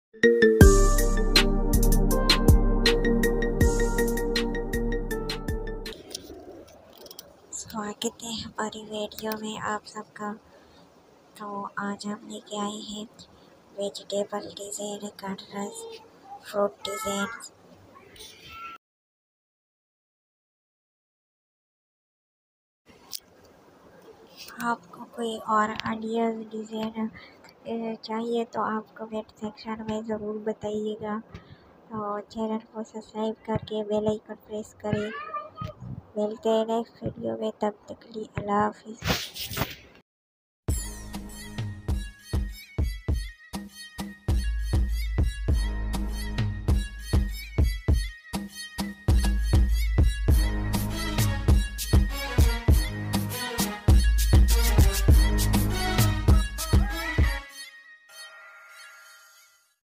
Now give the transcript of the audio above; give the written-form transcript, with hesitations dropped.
स्वागत है हमारी वीडियो में आप सबका। तो आज हम लेके आए हैं vegetable design kernels fruit design. आपको कोई और आइडियाज़ डिज़ाइन चाहिए तो आप कमेंट सेक्शन में ज़रूर बताइएगा और चैनल को सब्सक्राइब करके बेल आइकन प्रेस करें। मिलते हैं नेक्स्ट वीडियो में, तब तक के लिए अल्लाह हाफिज़।